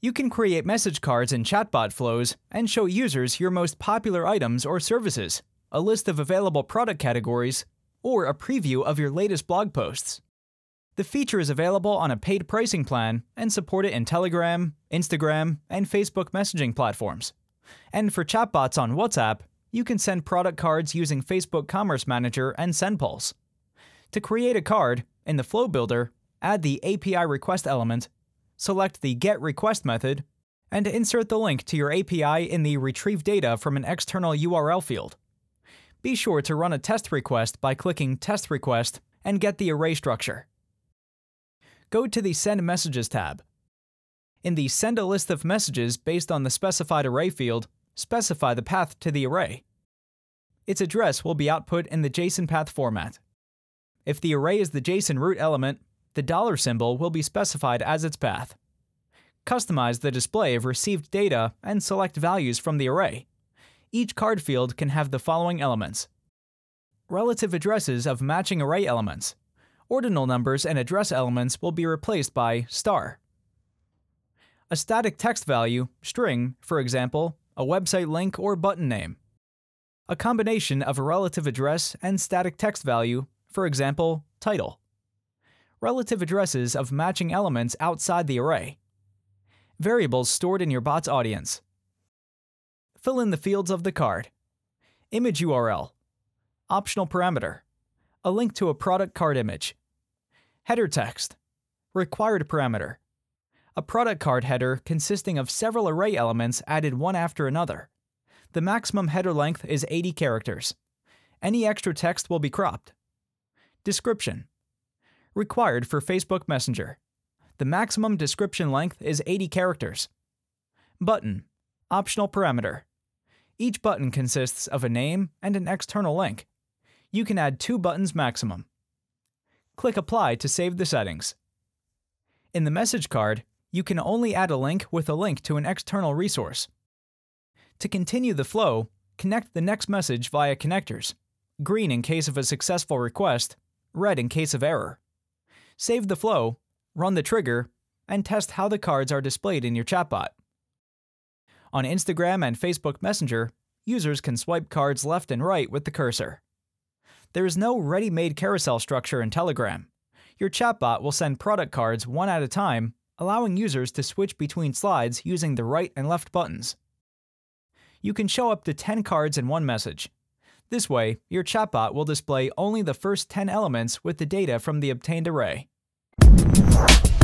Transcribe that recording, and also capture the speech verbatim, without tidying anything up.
You can create message cards and chatbot flows and show users your most popular items or services, a list of available product categories, or a preview of your latest blog posts. The feature is available on a paid pricing plan and supported in Telegram, Instagram, and Facebook messaging platforms. And for chatbots on WhatsApp, you can send product cards using Facebook Commerce Manager and SendPulse. To create a card, in the Flow Builder, add the A P I request element, select the Get Request method, and insert the link to your A P I in the Retrieve Data from an external U R L field. Be sure to run a test request by clicking Test Request and get the array structure. Go to the Send Messages tab. In the Send a list of messages based on the specified array field, specify the path to the array. Its address will be output in the JSON path format. If the array is the JSON root element, the dollar symbol will be specified as its path. Customize the display of received data and select values from the array. Each card field can have the following elements: relative addresses of matching array elements. Ordinal numbers and address elements will be replaced by star. A static text value, string, for example, a website link or button name. A combination of a relative address and static text value, for example, title. Relative addresses of matching elements outside the array. Variables stored in your bot's audience. Fill in the fields of the card. Image U R L. Optional parameter. A link to a product card image. Header text. Required parameter. A product card header consisting of several array elements added one after another. The maximum header length is eighty characters. Any extra text will be cropped. Description. Required for Facebook Messenger. The maximum description length is eighty characters. Button. Optional parameter. Each button consists of a name and an external link. You can add two buttons maximum. Click Apply to save the settings. In the message card, you can only add a link with a link to an external resource. To continue the flow, connect the next message via connectors: green in case of a successful request, red in case of error. Save the flow, run the trigger, and test how the cards are displayed in your chatbot. On Instagram and Facebook Messenger, users can swipe cards left and right with the cursor. There is no ready-made carousel structure in Telegram. Your chatbot will send product cards one at a time, allowing users to switch between slides using the right and left buttons. You can show up to ten cards in one message. This way, your chatbot will display only the first ten elements with the data from the obtained array.